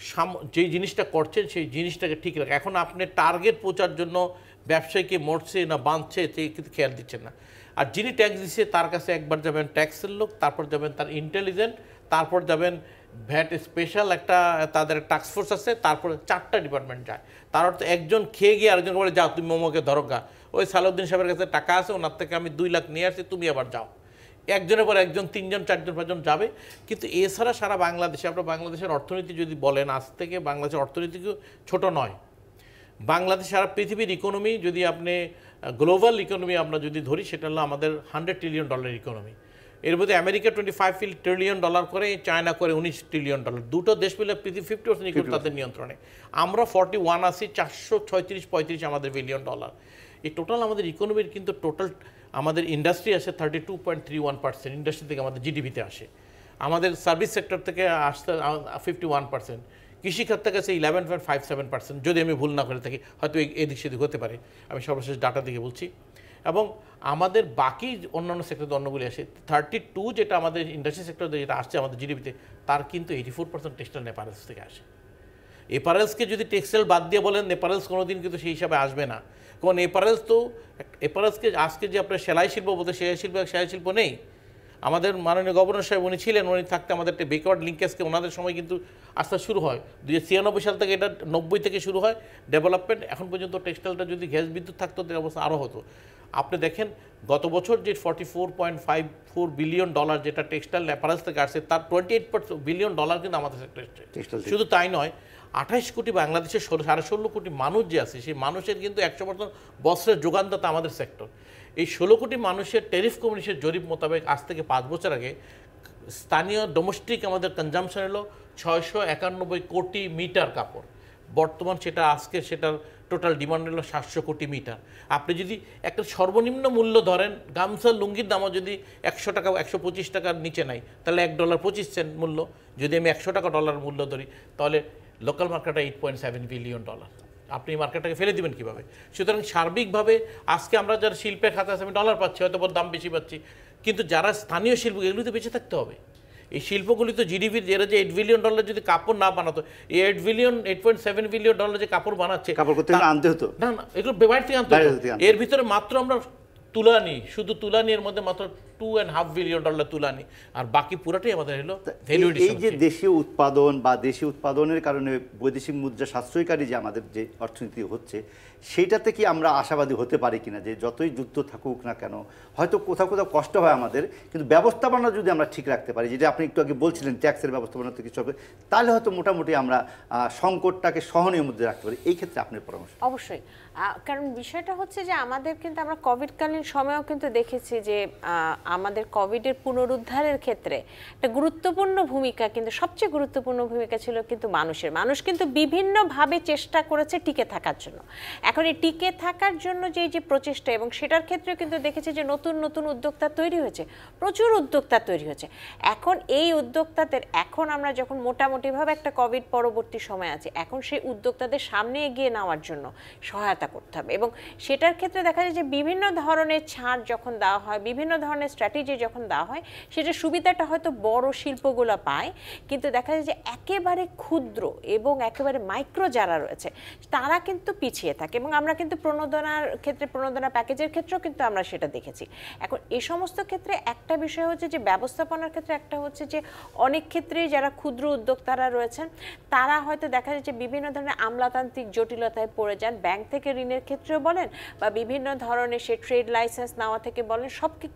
যেই জিনিসটা করছেন সেই জিনিসটাকে ঠিক রাখেন। এখন আপনি টার্গেট পৌঁছার জন্য ব্যবসায়ীকে মরছে না বাঁধছে কিন্তু খেয়াল দিচ্ছেন না। আর যিনি ট্যাক্স দিচ্ছে তার কাছে একবার যাবেন ট্যাক্সের লোক, তারপর যাবেন তার ইন্টেলিজেন্ট, তারপর যাবেন ভ্যাট স্পেশাল একটা তাদের টাস্ক ফোর্স আছে, তারপরে চারটা ডিপার্টমেন্ট যায়। তার অর্থ একজন খেয়ে গিয়ে আরেকজনকে বলে যাও তুমি মোমোকে ধরোগা, ওই সালাউদ্দিন সাহেবের কাছে টাকা আছে ওনার থেকে আমি দুই লাখ নিয়ে আসছি তুমি আবার যাও। একজনের পর একজন, তিনজন, চারজন, পাঁচজন যাবে। কিন্তু এছাড়া সারা বাংলাদেশে আপনার বাংলাদেশের অর্থনীতি যদি বলেন, আজ থেকে বাংলাদেশের অর্থনীতি ছোট নয়। বাংলাদেশ সারা পৃথিবীর ইকোনমি যদি আপনি গ্লোবাল ইকোনমি আমরা যদি ধরি, সেটা হলো আমাদের হান্ড্রেড ট্রিলিয়ন ডলার ইকোনমি। এর মধ্যে America twenty five trillion dollar করে, চায়না করে উনিশ ট্রিলিয়ন ডলার। দুটো দেশ মিলে পৃথিবী ফিফটি পার্সেন্ট ইকোনমি তাদের নিয়ন্ত্রণে। আমরা ফর্টি ওয়ান আছি, চারশো ছয়ত্রিশ পঁয়ত্রিশ আমাদের বিলিয়ন ডলার। এই টোটাল আমাদের ইকোনমির কিন্তু টোটাল আমাদের ইন্ডাস্ট্রি আসে thirty two point three one percent industry থেকে আমাদের জিডিপিতে আসে। আমাদের সার্ভিস সেক্টর থেকে আসতে ফিফটি ওয়ান পার্সেন্ট, কৃষিখাত থেকে আছে eleven point five seven percent, যদি আমি ভুল না করে থাকি, হয়তো এদিক সেদিক হতে পারে, আমি সর্বশেষ ডাটা দিকে বলছি। এবং আমাদের বাকি অন্যান্য সেক্টর অন্যগুলি আসে থার্টি টু, যেটা আমাদের ইন্ডাস্ট্রি সেক্টর যেটা আসছে আমাদের জিডিপিতে, তার কিন্তু eighty four percent textile apparels থেকে আসে। এপারেলসকে যদি টেক্সটাইল বাদ দিয়ে বলেন, নেপারেলস কোনো দিন কিন্তু সেই হিসাবে আসবে না। কারণ এপারেলস তো এপারেলসকে আজকে যে আপনার সেলাই শিল্প বলতে, সেলাই শিল্প সেলাই শিল্প নেই। আমাদের মাননীয় গভর্নর সাহেব উনি ছিলেন, উনি থাকতে আমাদের একটা বেকওয়ার্ড লিঙ্কেজকে ওনাদের সময় কিন্তু আস্তে শুরু হয় দুই হাজার ছিয়ানব্বই সাল থেকে, এটা নব্বই থেকে শুরু হয় ডেভেলপমেন্ট। এখন পর্যন্ত টেক্সটাইলটা যদি গ্যাস বিদ্যুৎ থাকতো তাদের অবস্থা আরও হতো। আপনি দেখেন গত বছর যে forty four point five four billion dollar যেটা টেক্সটাইল অ্যাপারেলস থেকে আসছে, তার twenty eight percent billion dollar কিন্তু আমাদের সেক্টর। শুধু তাই নয়, আঠাইশ কোটি বাংলাদেশের সাড়ে ষোলো কোটি মানুষ যে আছে, সেই মানুষের কিন্তু একশো পার্সেন্ট বস্ত্রের যোগানদাতা আমাদের সেক্টর। এই ষোলো কোটি মানুষের ট্যারিফ কমিশনের জরিপ মোতাবেক আজ থেকে পাঁচ বছর আগে স্থানীয় ডোমেস্টিক আমাদের কনজামশন হলো ছয়শো একানব্বই কোটি মিটার কাপড়। বর্তমান সেটা আজকে সেটার টোটাল ডিমান্ড হলো সাতশো কোটি মিটার। আপনি যদি একটা সর্বনিম্ন মূল্য ধরেন, গামছা লুঙ্গির দামও যদি একশো টাকা একশো পঁচিশ টাকার নিচে নাই, তাহলে এক ডলার পঁচিশ সেন্ট মূল্য। যদি আমি একশো টাকা ডলার মূল্য ধরি, তাহলে লোকাল মার্কেটটা eight point seven billion dollar. আপনি এই মার্কেটটাকে ফেলে দেবেন কীভাবে? সুতরাং সার্বিকভাবে আজকে আমরা যারা শিল্পের খাতে আছে, আমি ডলার পাচ্ছি, হয়তো দাম বেশি পাচ্ছি, কিন্তু যারা স্থানীয় শিল্প, এগুলিতে বেঁচে থাকতে হবে। এই শিল্পগুলি তো জিডিপির, এরা যে এইট বিলিয়ন ডলার যদি কাপড় না বানাতো, এই eight billion eight point seven billion dollar যে কাপড় বানাচ্ছে, কাপড় করতে আনতে হতো না, না এগুলো বাইরে থেকে আনতে হতো। এর ভিতরে মাত্র আমরা তুলানি, শুধু তুলানি এর মধ্যে মাত্র two and half billion dollar তুলানি, আর বাকি পুরাটাই আমাদের হলো ভ্যালু এডিশন। এই যে দেশীয় উৎপাদন বা দেশীয় উৎপাদনের কারণে বৈদেশিক মুদ্রা সাশ্রয়কারী যে আমাদের যে অর্থনীতি হচ্ছে, সেইটাতে কি আমরা আশাবাদী হতে পারি কিনা যে যতই যুদ্ধ থাকুক না কেন, হয়তো কোথাও কোথাও কষ্ট হয় আমাদের, কিন্তু ব্যবস্থাপনা যদি আমরা ঠিক রাখতে পারি, যেটা আপনি একটু আগে বলছিলেন ট্যাক্সের ব্যবস্থাপনা থেকে কিছু হবে, তাহলে হয়তো মোটামুটি আমরা সংকটটাকে সহনীয় মধ্যে রাখতে পারি। এই ক্ষেত্রে আপনার পরামর্শ? অবশ্যই, কারণ বিষয়টা হচ্ছে যে আমাদের কিন্তু আমরা কোভিডকালীন সময়েও কিন্তু দেখেছি যে আমাদের কোভিডের পুনরুদ্ধারের ক্ষেত্রে একটা গুরুত্বপূর্ণ ভূমিকা, কিন্তু সবচেয়ে গুরুত্বপূর্ণ ভূমিকা ছিল কিন্তু মানুষের। মানুষ কিন্তু বিভিন্নভাবে চেষ্টা করেছে টিকে থাকার জন্য। এখন এই টিকে থাকার জন্য যে যে প্রচেষ্টা, এবং সেটার ক্ষেত্রে কিন্তু দেখেছি যে নতুন নতুন উদ্যোক্তা তৈরি হয়েছে, প্রচুর উদ্যোক্তা তৈরি হয়েছে। এখন এই উদ্যোক্তাদের, এখন আমরা যখন মোটামুটিভাবে একটা কোভিড পরবর্তী সময় আছে, এখন সেই উদ্যোক্তাদের সামনে এগিয়ে নেওয়ার জন্য সহায়তা করতে হবে। এবং সেটার ক্ষেত্রে দেখা যায় যে বিভিন্ন ধরনের ছাড় যখন দেওয়া হয়, বিভিন্ন ধরনের স্ট্র্যাটেজি যখন দেওয়া হয়, সেটার সুবিধাটা হয়তো বড় শিল্পগুলো পায়, কিন্তু দেখা যায় যে একেবারে ক্ষুদ্র এবং একেবারে মাইক্রো যারা রয়েছে তারা কিন্তু পিছিয়ে থাকে। এবং আমরা কিন্তু প্রণোদনার ক্ষেত্রে, প্রণোদনা প্যাকেজের ক্ষেত্রেও কিন্তু আমরা সেটা দেখেছি। এখন এই সমস্ত ক্ষেত্রে একটা বিষয় হচ্ছে যে ব্যবস্থাপনার ক্ষেত্রে একটা হচ্ছে যে অনেক ক্ষেত্রেই যারা ক্ষুদ্র উদ্যোক্তারা রয়েছেন, তারা হয়তো দেখা যায় যে বিভিন্ন ধরনের আমলাতান্ত্রিক জটিলতায় পড়ে যান। ব্যাংক থেকে ঋণের ক্ষেত্রেও বলেন, বা বিভিন্ন ধরনের সে ট্রেড লাইসেন্স নেওয়া থেকে বলেন, সব ক্ষেত্রে কিন্তু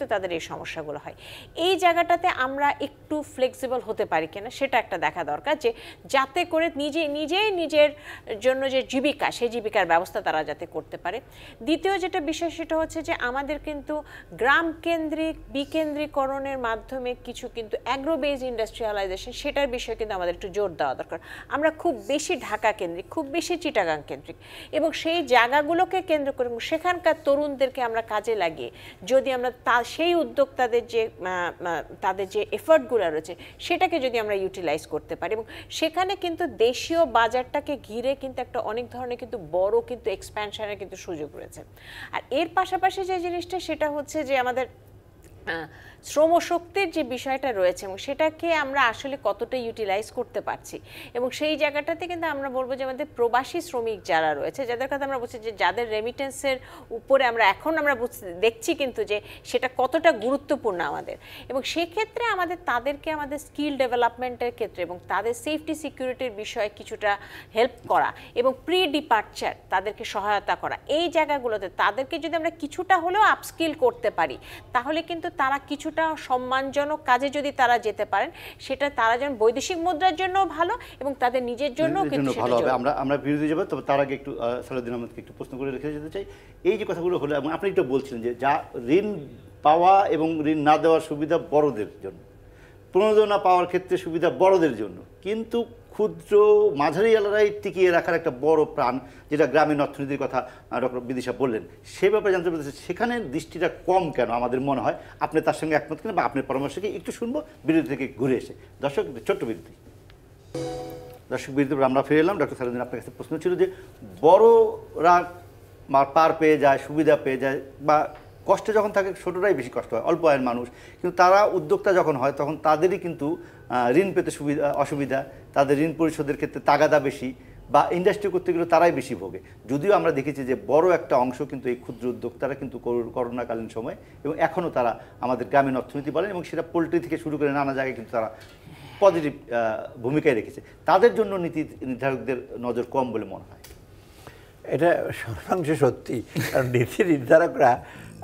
তাদের এই সমস্যাগুলো হয়। এই জায়গাটাতে আমরা একটু ফ্লেক্সিবল হতে পারি কিনা সেটা একটা দেখা দরকার, যে যাতে করে নিজে নিজেই নিজের জন্য যে জীবিকা সেই জীবিকার ব্যবস্থা তারা যাতে করতে পারে। দ্বিতীয় যেটা বিষয় সেটা হচ্ছে যে আমাদের কিন্তু গ্রাম কেন্দ্রিক বিকেন্দ্রীকরণের মাধ্যমে কিছু কিন্তু অ্যাগ্রো বেসড ইন্ডাস্ট্রিয়ালাইজেশন সেটার বিষয়ে কিন্তু আমাদের একটু জোর দেওয়া দরকার। আমরা খুব বেশি ঢাকা কেন্দ্রিক, খুব বেশি চিটাগাং কেন্দ্রিক, এবং সেই জায়গাগুলোকে কেন্দ্র করে সেখানকার তরুণদেরকে আমরা কাজে লাগিয়ে যদি আমরা তা সেই উদ্যোক্তাদের যে তাদের যে এফর্টগুলো রয়েছে সেটাকে যদি আমরা ইউটিলাইজ করতে পারি, এবং সেখানে কিন্তু দেশীয় বাজারটাকে ঘিরে কিন্তু একটা অনেক ধরনের কিন্তু বড় কিন্তু এক্সপ্যানশনের কিন্তু সুযোগ রয়েছে। আর এর পাশাপাশি যে জিনিসটা সেটা হচ্ছে যে আমাদের শ্রমশক্তির যে বিষয়টা রয়েছে এবং সেটাকে আমরা আসলে কতটা ইউটিলাইজ করতে পারছি, এবং সেই জায়গাটাতে কিন্তু আমরা বলবো যে আমাদের প্রবাসী শ্রমিক যারা রয়েছে যাদের কথা আমরা বলছি যে যাদের রেমিটেন্সের উপরে আমরা এখন আমরা দেখছি কিন্তু যে সেটা কতটা গুরুত্বপূর্ণ আমাদের, এবং সেক্ষেত্রে আমাদের তাদেরকে আমাদের স্কিল ডেভেলপমেন্টের ক্ষেত্রে এবং তাদের সেফটি সিকিউরিটির বিষয়ে কিছুটা হেল্প করা এবং প্রি ডিপার্চার তাদেরকে সহায়তা করা, এই জায়গাগুলোতে তাদেরকে যদি আমরা কিছুটা হলেও আপস্কিল করতে পারি তাহলে কিন্তু তারা কিছুটা সম্মানজনক কাজে যদি তারা যেতে পারেন সেটা তারা যেন বৈদেশিক মুদ্রার জন্য ভালো এবং তাদের নিজের জন্য কিন্তু ভালো হবে। আমরা আমরা বিরোধী যাব, তবে তার আগে একটু সালাউদ্দিন আহমেদকে একটু প্রশ্ন করে রেখে যেতে চাই। এই যে কথাগুলো হলো এবং আপনি একটু বলছিলেন যে যা ঋণ পাওয়া এবং ঋণ না দেওয়ার সুবিধা বড়দের জন্য, প্রণোদনা পাওয়ার ক্ষেত্রে সুবিধা বড়দের জন্য, কিন্তু ক্ষুদ্র মাঝারি এলাকায় টিকিয়ে রাখার একটা বড় প্রাণ যেটা গ্রামীণ অর্থনীতির কথা ডক্টর বিদিশা বললেন, সে ব্যাপারে জানতে পেরেছে সেখানে দৃষ্টিটা কম কেন আমাদের মনে হয়? আপনি তার সঙ্গে একমত কিনা বা আপনার পরামর্শকে একটু শুনবো বিরতি থেকে ঘুরে এসে। দর্শক, ছোট্ট বিরতি। দর্শক বিরতি আমরা ফিরে এলাম। ডক্টর সালাউদ্দিন, আপনার কাছে প্রশ্ন ছিল যে বড়রা পার পেয়ে যায়, সুবিধা পেয়ে যায়, বা কষ্টে যখন থাকে ছোটরাই বেশি কষ্ট হয়, অল্প আয়ের মানুষ, কিন্তু তারা উদ্যোক্তা যখন হয় তখন তাদেরই কিন্তু ঋণ পেতে সুবিধা অসুবিধা, তাদের ঋণ পরিশোধের ক্ষেত্রে তাগাদা বেশি, বা ইন্ডাস্ট্রি করতে গেলে তারাই বেশি ভোগে। যদিও আমরা দেখেছি যে বড় একটা অংশ কিন্তু এই ক্ষুদ্র উদ্যোক্তারা কিন্তু করোনাকালীন সময় এবং এখনও তারা আমাদের গ্রামীণ অর্থনীতি বলেন এবং সেটা পোলট্রি থেকে শুরু করে নানা জায়গায় কিন্তু তারা পজিটিভ ভূমিকায় রেখেছে। তাদের জন্য নীতি নির্ধারকদের নজর কম বলে মনে হয়। এটা শতাংশ সত্যি, কারণ নীতি নির্ধারকরা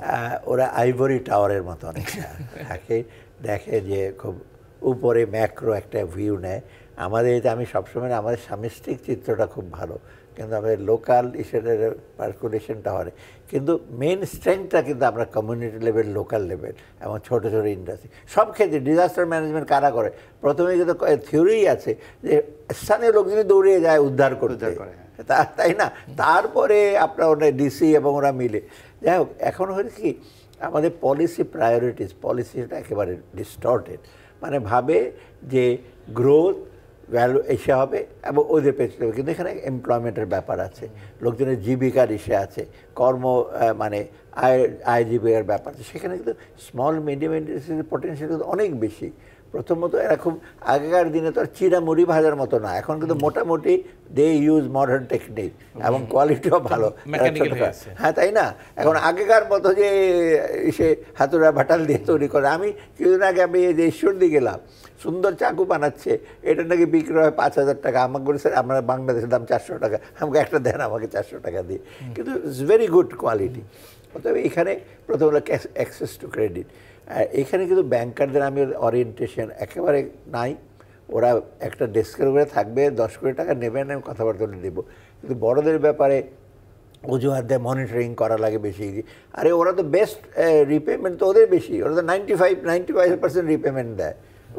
ওরা আইভরি টাওয়ারের মতো অনেকটা থাকে, দেখে যে খুব উপরে ম্যাক্রো একটা ভিউ নেয়। আমাদের এটা আমি সবসময় আমাদের সামষ্টিক চিত্রটা খুব ভালো, কিন্তু আমাদের লোকাল ইস্যুর পার্কুলেশনটা হয়, কিন্তু মেন স্ট্রেংথটা কিন্তু আমরা কমিউনিটি লেভেল, লোকাল লেভেল এবং ছোটো ছোটো ইন্ডাস্ট্রি সব ক্ষেত্রে। ডিজাস্টার ম্যানেজমেন্ট কারা করে? প্রথমে কিন্তু থিওরি আছে যে স্থানীয় লোকজনই দৌড়িয়ে যায় উদ্ধার করতে, তাই না? তারপরে আপনার ওরা ডিসি এবং ওরা মিলে। যাই হোক, এখন হয়েছে কি আমাদের পলিসি প্রায়োরিটিস, পলিসিটা একেবারে ডিস্টর্টেড, মানে ভাবে যে গ্রোথ ভ্যালু এসে হবে এবং ওদের পেছনে হবে, কিন্তু এখানে এমপ্লয়মেন্টের ব্যাপার আছে, লোকজনের জীবিকার ইসে আছে, কর্ম মানে আয় আয় জীবিকার ব্যাপার আছে। সেখানে কিন্তু স্মল মিডিয়াম ইন্ডাস্ট্রির পটেনশিয়াল কিন্তু অনেক বেশি। প্রথমত এরা খুব আগেকার দিনে তো আর চিড়া মুড়ি ভাজার মতো না, এখন কিন্তু মোটামুটি দে ইউজ মডার্ন টেকনিক এবং কোয়ালিটিও ভালো। হ্যাঁ, তাই না? এখন আগেকার মতো যে সে হাতুড়া ভাটাল দিয়ে তৈরি করে, আমি কিছুদিন আগে আমি যে ঈশ্বরদী গেলাম, সুন্দর চাকু বানাচ্ছে, এটা নাকি বিক্রি হয় পাঁচ হাজার টাকা। আমাকে বলেছে আমরা বাংলাদেশের দাম চারশো টাকা, আমাকে একটা দেন আমাকে চারশো টাকা দিয়ে, কিন্তু ইটস ভেরি গুড কোয়ালিটি। তবে এখানে প্রথম হলো অ্যাক্সেস টু ক্রেডিট। এখানে কিন্তু ব্যাংকারদের আমি ওরিয়েন্টেশন একেবারে নাই, ওরা একটা ডেস্কের উপরে থাকবে, দশ কোটি টাকা নেবেন, আমি কথাবার্তা দেবো, কিন্তু বড়দের ব্যাপারে অজুহাত দেয় মনিটরিং করা লাগে বেশি। আরে ওরা তো বেস্ট রিপেমেন্ট তো ওদের বেশি, ওরা তো ninety five ninety five percent repayment দেয়।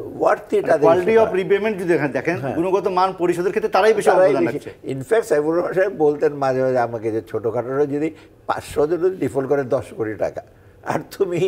কোয়ালিটি অফ রিপেমেন্ট যদি দেখেন, গুণগত মান পরিশোধের ক্ষেত্রে তারাই বেশি অবদান রাখছে। ইনফ্যাক্ট সাইফুর রহমান সাহেব বলতেন মাঝে মাঝে আমাকে যে ছোটোখাটো যদি পাঁচশো জন ডিফল্ট করে দশ কোটি টাকা, আর তুমি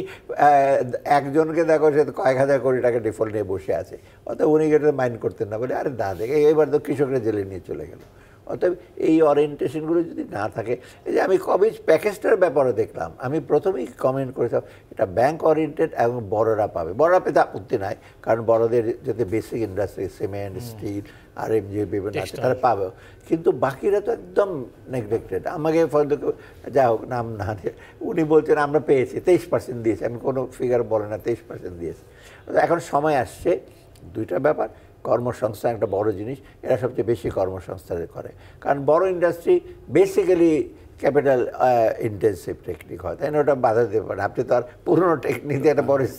একজনকে দেখো সে কয়েক হাজার কোটি টাকা ডিফল্ট নিয়ে বসে আছে, অতএব উনি এটা মাইন্ড করতেন না, বলে আরে দা দেখে এবার তো কৃষকরা জেলে নিয়ে চলে গেল। অতএব এই ওরিয়েন্টেশনগুলো যদি না থাকে, এই যে আমি কবিজ প্যাকেজটার ব্যাপারে দেখলাম, আমি প্রথমেই কমেন্ট করেছিলাম এটা ব্যাংক ওরিয়েন্টেড এবং বড়রা পাবে, বড়রা পেতে আপত্তি নাই, কারণ বড়দের যাতে বেসিক ইন্ডাস্ট্রি সিমেন্ট স্টিল আর এম জি বিভিন্ন আছে তারা পাবে, কিন্তু বাকিরা তো একদম নেগলেক্টেড। আমাকে যা হোক নাম না দিয়ে উনি বলছেন আমরা পেয়েছি তেইশ পার্সেন্ট দিয়েছি, আমি কোনো ফিগার বলে না, তেইশ পার্সেন্ট দিয়েছি। এখন সময় আসছে দুইটা ব্যাপার, কর্মসংস্থান একটা বড় জিনিস, এরা সবচেয়ে বেশি কর্মসংস্থান করে, কারণ বড় industry basically capital intensive technique হয়, তাই না? ওটা বাধা দিতে পারে। আপনি তো আর পুরোনো টেকনিক দিয়ে একটা বড়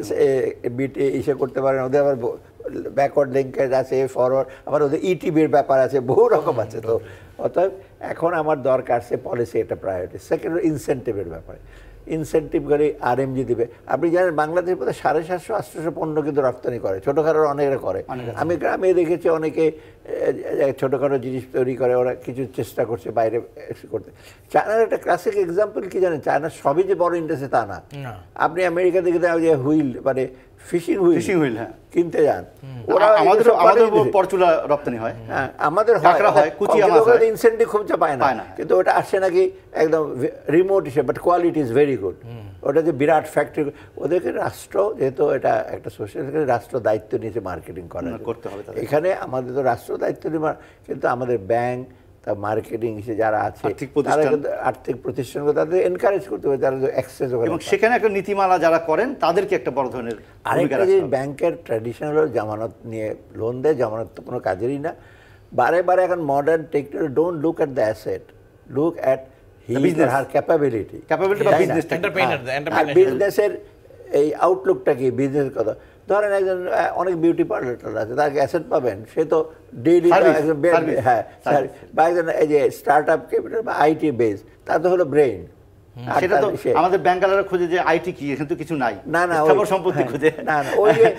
বিটে ইসে করতে পারেন। ওদের আবার ব্যাকওয়ার্ড লিঙ্কেজ আছে, ফরওয়ার্ড, আবার ওদের ইটিভির ব্যাপার আছে, বহু রকম আছে। তো অতএব এখন আমার দরকার সে পলিসি একটা প্রায়োরিটি। সেকেন্ড ইনসেন্টিভের ব্যাপারে, ইনসেন্টিভ করে আর এম জি দিবে। আপনি জানেন বাংলাদেশের মধ্যে সাড়ে সাতশো আটশোশো পণ্য কিন্তু রপ্তানি করে, ছোটোখাটো অনেকে করে। আমি গ্রামে দেখেছি অনেকে ছোটোখাটো জিনিস তৈরি করে, ওরা কিছু চেষ্টা করছে বাইরে করতে। চায়নার একটা ক্লাসিক এক্সাম্পল কি জানেন, চায়নার সবই যে বড় ইন্ডাস্ট্রি তা না। আপনি আমেরিকা থেকে যে হুইল মানে ফিশিং হুইল ফিশিং হুইল হ্যাঁ কিনতে যান, ওরা আমাদের আমাদের পরচুলা রপ্তানি হয়, হ্যাঁ আমাদের হয়, ইনসেন্টিভ খুব পায় না, কিন্তু ওটা আসে নাকি একদম রিমোট হিসেবে, but quality is very good. ওটা যে বিরাট ফ্যাক্টরি, ওদেরকে রাষ্ট্র যেহেতু এটা একটা সোশ্যাল, রাষ্ট্র দায়িত্ব নিয়েছে মার্কেটিং করার, করতে হবে। এখানে আমাদের তো রাষ্ট্র দায়িত্ব নেওয়ার, কিন্তু আমাদের ব্যাংক তা মার্কেটিং হিসেবে যারা আছে তারা কিন্তু আর্থিক প্রতিষ্ঠানগুলো তাদের এনকারেজ করতে হবে, তারা অ্যাক্সেস হবে। এবং সেখানে একটা নীতিমালা যারা করেন তাদেরকে একটা বড় ধরনের আরেকটা যে ব্যাংকের ট্র্যাডিশনাল জামানত নিয়ে লোন দেয়, জামানত তো কোনো কাজেরই না। বারে বারে এখন modern technology, don't look at the asset, look at his or her capability. Capability বা বিজনেস, বিজনেসের এই আউটলুকটা কি, বিজনেসের কথা। ধরেন একজন অনেক বিউটি পার্লার আছে, তাকে অ্যাসেট পাবেন, সে তো ডেইলি একজন হ্যাঁ বা একজন এই যে স্টার্ট আপ ক্যাপিটাল বা আইটি বেস, তার তো হলো ব্রেইন। সেটা তো আমাদের ব্যাংকাররা খুঁজে যে আইটি কি, এখানে তো কিছু নাই, না না খবর সম্পত্তি খুঁজে না না ওই যে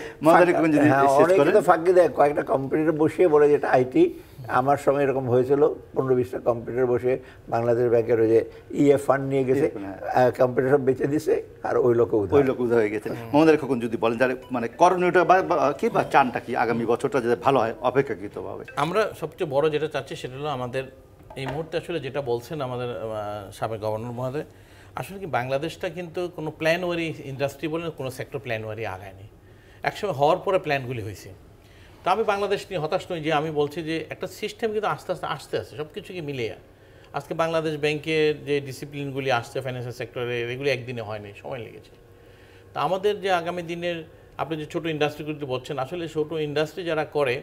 অনেকে তো ফাঁকি দেয়, কয়েকটা কম্পিউটার বসিয়ে বলে যেটা আইটি। আমার সময় এরকম হয়েছিল, পনেরো বিশটা কম্পিউটার বসে বাংলাদেশ ব্যাংকের ওই যে ইএ ফান্ড নিয়ে গেছে, কম্পিউটার সব বেঁচে দিছে, আর ওই লোক ওই লোক উদয় হয়ে গেছে। মোহাম্মদ খোকন যদি বলেন যারা মানে করণীয়টা বা কি বা চানটা কি আগামী বছরটা যাতে ভালো হয় অপেক্ষাকৃতভাবে? আমরা সবচেয়ে বড় যেটা চাচ্ছি সেটা হলো আমাদের এই মুহূর্তে আসলে যেটা বলছেন আমাদের সাবেক গভর্নর মহোদয়, আসলে কি বাংলাদেশটা কিন্তু কোনো প্ল্যানওয়ারি ইন্ডাস্ট্রি বলে কোনো সেক্টর প্ল্যানওয়ারি আগায়নি। একসময় হওয়ার পরে প্ল্যানগুলি হয়েছে। তো আমি বাংলাদেশ নিয়ে হতাশ নই, যে আমি বলছি যে একটা সিস্টেম কিন্তু আস্তে আস্তে আসতে আসছে সব কিছুকে মিলিয়ে। আজকে বাংলাদেশ ব্যাংকের যে ডিসিপ্লিনগুলি আসছে ফাইন্যান্সিয়াল সেক্টরে, এগুলি একদিনে হয়নি, সময় লেগেছে। তো আমাদের যে আগামী দিনের আপনি যে ছোটো ইন্ডাস্ট্রিগুলিতে বলছেন, আসলে ছোটো ইন্ডাস্ট্রি যারা করে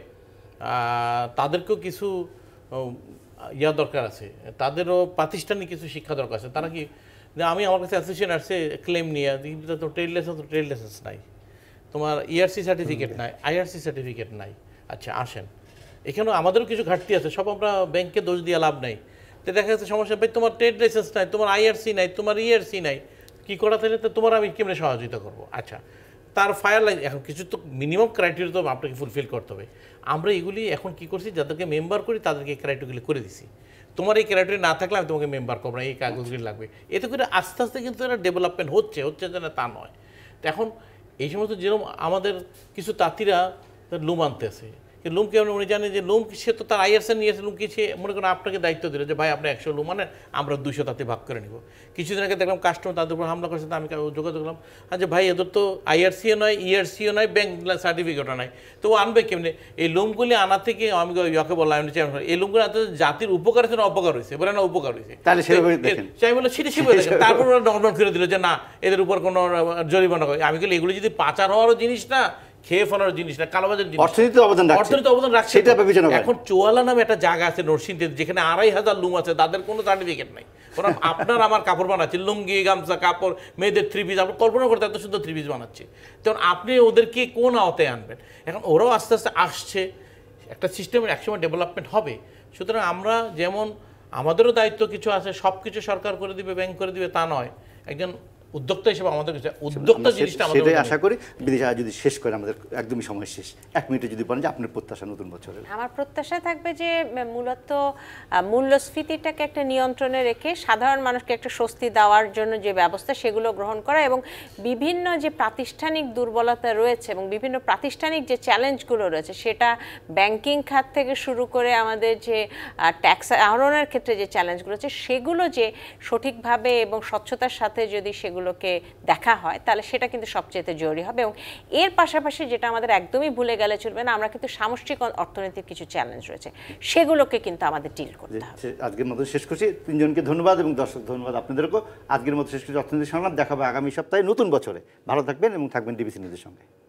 তাদেরকেও কিছু ইয়া দরকার আছে, তাদেরও প্রাতিষ্ঠানিক কিছু শিক্ষা দরকার আছে। তারা কি যে আমি আমার কাছে অ্যাসোসিয়েশন আসছে ক্লেম নিয়ে, তো ট্রেড লাইসেন্স তো ট্রেড লাইসেন্স নাই, তোমার ইআরসি সার্টিফিকেট নাই, আইআরসি সার্টিফিকেট নাই। আচ্ছা আসেন, এখানেও আমাদেরও কিছু ঘাটতি আছে, সব আমরা ব্যাংকে দোষ দিয়ে লাভ নাই। তো দেখা যাচ্ছে সমস্যা, ভাই তোমার ট্রেড লাইসেন্স নাই, তোমার আইআরসি নাই, তোমার ইআরসি নাই, কী করা তাহলে তো তোমার আমি কেমনে সহযোগিতা করবো? আচ্ছা তার ফায়ার লাইন এখন কিছু তো মিনিমাম ক্রাইটেরিয়া তো আপনাকে ফুলফিল করতে হবে। আমরা এগুলি এখন কী করছি, যাদেরকে মেম্বার করি তাদেরকে এই ক্রাইটেরিয়াগুলি করে দিছি। তোমার এই ক্রাইটেরিয়া না থাকলে আমি তোমাকে মেম্বার করবো না, এই কাগজগুলি লাগবে। এতে করে আস্তে আস্তে কিন্তু এটা ডেভেলপমেন্ট হচ্ছে হচ্ছে যে না তা নয়। তো এখন এই সমস্ত যেরকম আমাদের কিছু তাঁতিরা লুম আনতেছে, লুম কেমন উনি জানে যে লুম সে তো তার আইআরসি নিয়েছে, লুম কি সে মনে করেন আপনাকে দায়িত্ব দিল যে ভাই আপনি একশো লুম আনেন, আমরা দুইশো তাঁতি ভাগ করে নিব। কিছুদিন আগে দেখলাম কাস্টমার তাদের উপর হামলা করছে, আমি যোগাযোগ করলাম, আচ্ছা ভাই এদের তো আইআরসিও নয়, ইআরসিও নয়, ব্যাংক সার্টিফিকেটও নাই, তো ও আনবে কেমনি? এই লুমগুলি আনা থেকে আমি ইয়াকে বললাম, আমি এই লুমগুলি আনতে জাতির উপকার হয়েছে না অপকার হয়েছে, বলে না উপকার হয়েছে, আমি বললাম সেটা শিখে দেখেন। তারপর ওরা নর্মাল করে দিল যে না এদের উপর কোনো জরিমানা করে। আমি বলি এগুলি যদি পাচার হওয়ারও জিনিস না, খেয়ে ফেলার জিনিস না, কালোবাজার জিনিস, অর্থনীতিতে অবদান অর্থনীতিতে অবদান রাখছে। এখন চোয়ালা নামে একটা জায়গা আছে নরসিংদীতে, যেখানে আড়াই হাজার লুম আছে, তাদের কোনো সার্টিফিকেট নাই। ওরা আপনার আমার কাপড় বানাচ্ছে, লুঙ্গি গামছা কাপড়, মেয়েদের থ্রি পিস, আপনার কল্পনা করতে এত সুন্দর থ্রি পিস বানাচ্ছে। তখন আপনি ওদেরকে কোন আওতায় আনবেন? এখন ওরাও আস্তে আস্তে আসছে, একটা সিস্টেমের একসময় ডেভেলপমেন্ট হবে। সুতরাং আমরা যেমন আমাদেরও দায়িত্ব কিছু আছে, সব কিছু সরকার করে দিবে, ব্যাংক করে দিবে তা নয়, একজন উদ্যোক্তা হিসেবে আমাদের কাছে উদ্যোক্তা জিনিসটা আমাদের, সেটাই আশা করি। বিদেশে যদি শেষ করে আমাদের একদমই সময় শেষ, এক মিনিটে যদি বলেন যে আপনার প্রত্যাশা নতুন বছরের। আমার প্রত্যাশা থাকবে যে মূলত মূল্যস্ফীতিটাকে একটা নিয়ন্ত্রণে রেখে সাধারণ মানুষকে একটা স্বস্তি দেওয়ার জন্য যে ব্যবস্থা সেগুলো গ্রহণ করা, এবং বিভিন্ন যে প্রাতিষ্ঠানিক দুর্বলতা রয়েছে এবং বিভিন্ন প্রাতিষ্ঠানিক যে চ্যালেঞ্জগুলো রয়েছে, সেটা ব্যাংকিং খাত থেকে শুরু করে আমাদের যে ট্যাক্স আহরণের ক্ষেত্রে যে চ্যালেঞ্জগুলো রয়েছে, সেগুলো যে সঠিকভাবে এবং স্বচ্ছতার সাথে যদি সেগুলো গুলোকে দেখা হয় তাহলে সেটা কিন্তু সবচেয়ে জরুরি হবে। এবং এর পাশাপাশি যেটা আমাদের একদমই ভুলে গেলে চলবে না, আমরা কিন্তু সামষ্টিক অর্থনীতির কিছু চ্যালেঞ্জ রয়েছে, সেগুলোকে কিন্তু আমাদের ডিল করতে হবে। আজকের মতো শেষ করছি, তিনজনকে ধন্যবাদ এবং দর্শক ধন্যবাদ আপনাদেরকেও। আজকের মতো শেষ করছি অর্থনীতি সংলাপ, দেখাবো আগামী সপ্তাহে নতুন বছরে। ভালো থাকবেন এবং থাকবেন ডিবিসি নিউজের সঙ্গে।